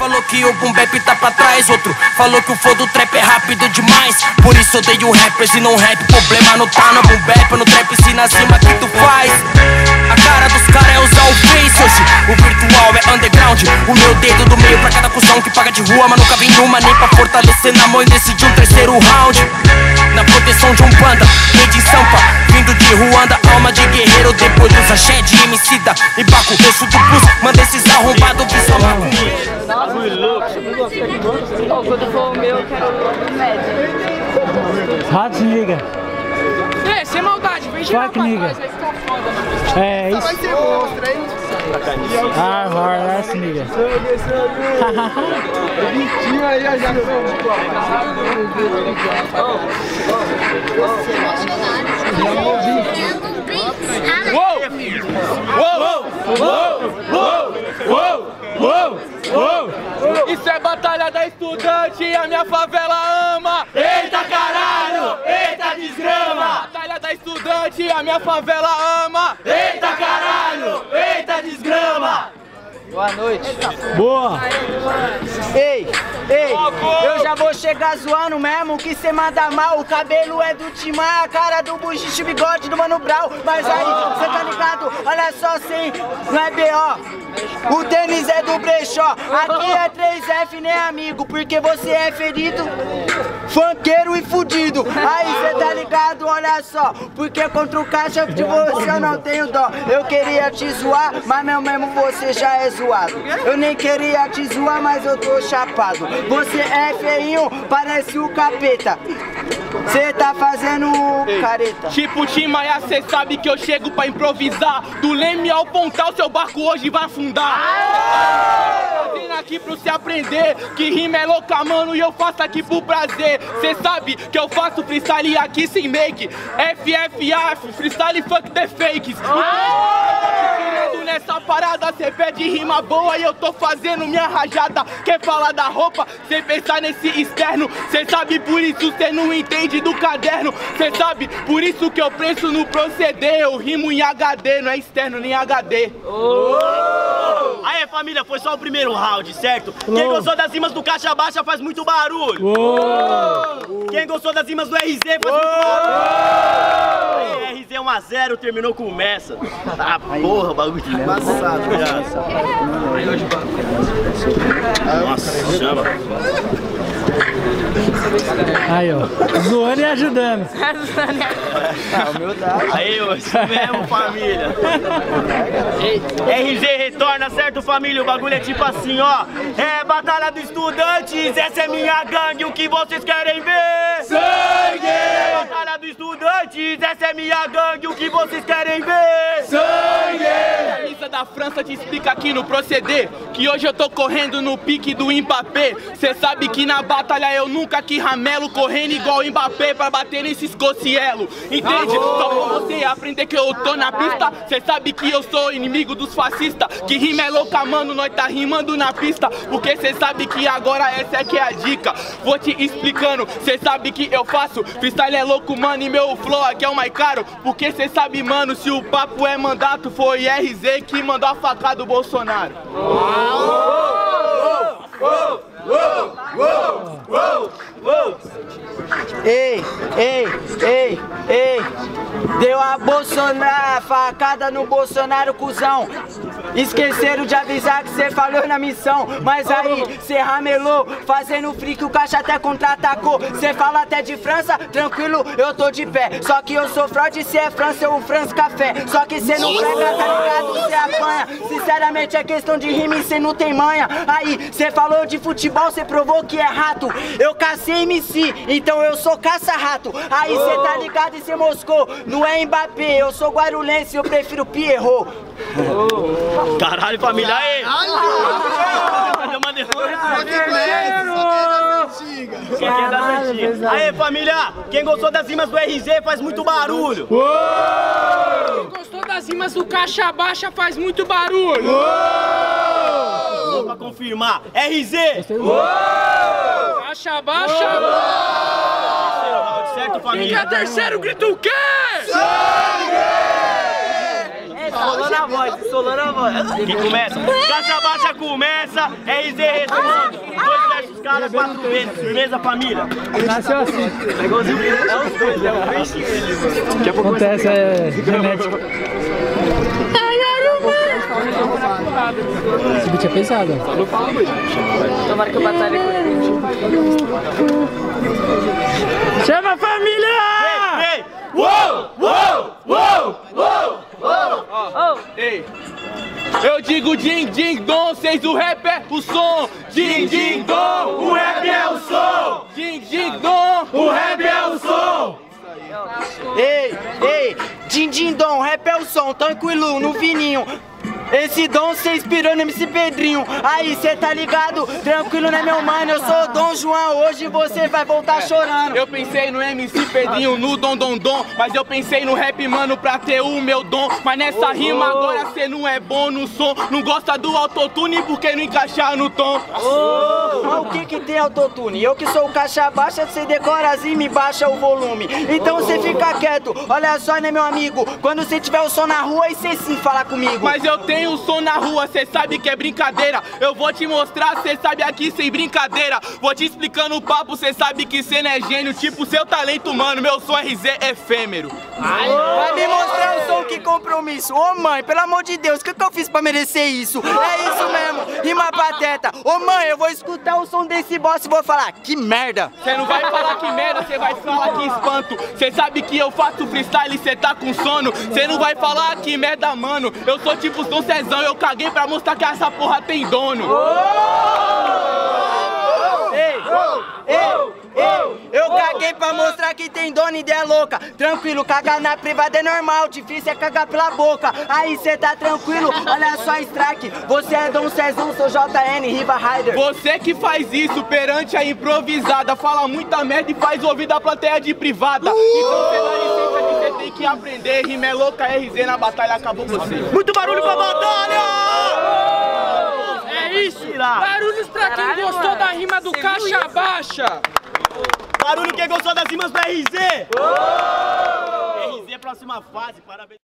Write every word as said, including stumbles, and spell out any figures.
falou que o boom bap tá pra trás. Outro falou que o flow do trap é rápido demais. Por isso odeio rappers e não rap. Problema não tá no boom bap, no trap ensina acima que tu faz. A cara dos caras é usar o face hoje. O virtual é underground. O meu dedo do meio pra cada cuzão que paga de rua, mas nunca vem numa nem pra fortalecer na mão e decidir um terceiro round. Na proteção de um panda, rei de Sampa, vindo de Ruanda, alma de guerreiro. Depois dos axé de emicida e Baco, eu sou do Plus, manda esses arrombados que só mago. Quando for o meu, eu quero médio. Hot nigga. É, sem maldade, vem girar pra trás, vai ficar foda. É isso. Vai ser monstro, hein? Ah, hot nigga. Bichinho aí, já Uou! Uou! Uou! Uou! Uou! Uou! Isso é batalha da estudante, a minha favela ama. Eita caralho! Eita desgrama! Batalha da estudante, a minha favela ama. Eita caralho! Eita desgrama! Boa noite. Boa! Ei, ei, eu já vou chegar zoando mesmo que cê manda mal. O cabelo é do Timar, a cara do Buchiche, o bigode do Mano Brown. Mas aí, cê tá ligado? Olha só, sim, não é B O. O tênis é do Brechó. Aqui é três F, né, amigo? Porque você é ferido, funkeiro e fudido. Aí, cê tá ligado? Olha só, porque contra o caixa de você eu não tenho dó. Eu queria te zoar, mas meu mesmo você já é zoado. Eu nem queria te zoar, mas eu tô chapado. Você é feinho, parece o capeta. Cê tá fazendo careta. Tipo Tim Maia, cê sabe que eu chego pra improvisar. Do Leme ao Pontal, seu barco hoje vai afundar. Tô vindo aqui pra você aprender que rima é louca, mano, e eu faço aqui pro prazer. Cê sabe que eu faço freestyle aqui sem make. F F A, freestyle fuck the fakes. Nessa parada, cê pede rima boa e eu tô fazendo minha rajada. Quer falar da roupa, sem pensar nesse externo. Cê sabe, por isso cê não entende do caderno. Cê sabe, por isso que eu penso no proceder. Eu rimo em H D, não é externo nem H D. Oh! Aê família, foi só o primeiro round, certo? Oh. Quem gostou das rimas do Caixa Baixa faz muito barulho. Oh. Quem gostou das rimas do R Z faz oh. muito barulho. Aê, R Z um a zero, terminou com Messa. Ah, porra, o bagulho de embaçado. Nossa, chama. Aí, ó. Zoando e ajudando. Ah, humildade. Aí, ó, isso mesmo, família. R Z retorna, certo, família? O bagulho é tipo assim, ó. É batalha dos estudantes, essa é minha gangue, o que vocês querem ver? Sangue! É batalha dos estudantes, essa é minha gangue, o que vocês querem ver? Sangue! A camisa da França te explica aqui no proceder que hoje eu tô correndo no pique do Mbappé. Cê sabe que na batalha eu nunca que ramelo correndo igual o Mbappé pra bater nesses cocielo. Entende? Só pra você aprender que eu tô na pista. Cê sabe que eu sou inimigo dos fascistas. Que rima é louca, mano, nós tá rimando na pista. Porque cê sabe que agora essa é que é a dica. Vou te explicando, cê sabe que eu faço freestyle é louco, mano, e meu flow aqui é o mais caro. Porque cê sabe, mano, se o papo é mandato, foi R Z que mandou a facada do Bolsonaro. Ei, ei, ei, ei. Deu a Bolsonaro, facada no Bolsonaro, cuzão. Esqueceram de avisar que cê falhou na missão. Mas aí, cê ramelou, fazendo free que o caixa até contra-atacou. Cê fala até de França, tranquilo, eu tô de pé. Só que eu sou fraude, cê é França, eu França Café. Só que cê não pega, tá ligado, cê apanha. Sinceramente é questão de rima e cê não tem manha. Aí, cê falou de futebol, cê provou que é rato. Eu cacei M C, então eu sou caça-rato. Aí cê tá ligado e cê moscou. Não é Mbappé, eu sou guarulhense, eu prefiro Pierrot. Caralho, família, aí! Cadê o Mandelão? Aê, família! Quem gostou das rimas do R Z faz muito barulho! Quem gostou das rimas do Caixa Baixa faz muito barulho! Só pra confirmar, R Z! Caixa Baixa! Certo, Quem família? quer terceiro grita o quê? É Solando a voz, solando a voz. Quem começa? Caixa baixa começa, R Z responde. Dois versus caras, quatro vezes. Firmeza, família. Nasceu assim. É igualzinho que é os dois, é o peixe. Acontece, é genético. Esse beat é pesado. Tomara que eu batalhe com ele. Chama a família! Ei, ei! Uou! Uou! Uou! Uou! Oh. Ei! Eu digo din din dom, vocês o rap é o som. Din din dom, o rap é o som. Din din dom, o rap é o som. Ei, ei, din din dom, rap é o som, tranquilo, no fininho. Esse dom cê inspirou no M C Pedrinho. Aí cê tá ligado, tranquilo né meu mano. Eu sou o Dom João, hoje você vai voltar chorando. Eu pensei no M C Pedrinho, no dom dom dom. Mas eu pensei no rap mano pra ter o meu dom. Mas nessa rima agora cê não é bom no som. Não gosta do autotune porque não encaixar no tom. Oh, mas o que que tem autotune? Eu que sou o caixa baixa, cê decora assim me baixa o volume. Então cê fica quieto, olha só né meu amigo. Quando cê tiver o som na rua aí cê sim fala comigo. Mas eu tenho o som na rua, cê sabe que é brincadeira. Eu vou te mostrar, cê sabe aqui sem brincadeira. Vou te explicando o papo, cê sabe que cê não é gênio. Tipo seu talento mano, meu som R Z é efêmero. Ai, vai me mostrar o som, que compromisso. Ô oh, mãe, pelo amor de Deus, o que, que eu fiz pra merecer isso? É isso mesmo, rima pateta. Ô oh, mãe, eu vou escutar o som desse boss e vou falar, que merda. Cê não vai falar que merda, cê vai falar que espanto. Cê sabe que eu faço freestyle e cê tá com sono. Cê não vai falar que merda mano. Eu sou tipo São Cezão, eu caguei pra mostrar que essa porra tem dono. Oh! Ei, oh, ei, ei, eu caguei pra mostrar que tem dono e ideia louca. Tranquilo, cagar na privada é normal, difícil é cagar pela boca. Aí cê tá tranquilo, olha só strike. Você é Dom Cezão, sou J N, Riva Rider. Você que faz isso perante a improvisada, fala muita merda e faz ouvir da plateia de privada. Uh! Então cê dá licença que cê tem que aprender. Rima é louca, R Z na batalha, acabou você. Muito barulho pra batalha! É isso! Barulhos pra quem Caralho, gostou mano. da rima do Você Caixa viu isso? Barulho Baixa! quem gostou das rimas do R Z! R Z, próxima fase, parabéns.